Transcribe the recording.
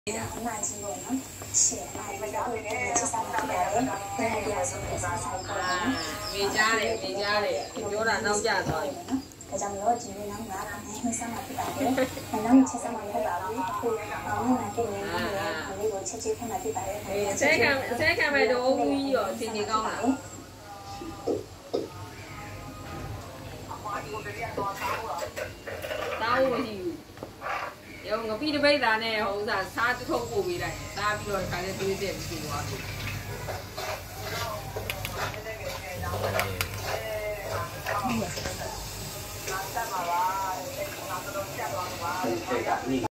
အမကြီးပေါ့နော်ရှယ်အမကြီးတို့ချက်စားမှာဖြစ်ပါတယ်။ဘယ်လိုလဲဆိုတော့စားစားပေါ့နော်။မေကြားတယ်ပြောတာနောက်ကျသွားပြီနော်။ဒါကြောင့်မလို့ဒီနေ့နောက်မှာမစားမှာဖြစ်ပါတယ်။နောက်ချက်စားမှာဖြစ်ပါဘူး။အခုနောက်မှာပြင်နေတယ်။ဒီကိုချက်ချင်းခဏဖြစ်ပါတယ်။အစဲခံမဲ့တော့ဦးကြီးရောအချိန်ကြီးကောင်းလား။တောင်းမရှိဘူး။ရုံငပိတပိတ်သားနဲ့ဟိုဥစားစားတစ်ထုပ်ပို့ပေးလိုက်။စားပြီးတော့ခါလေးသွေးတက်ပြီးသွားပြီ။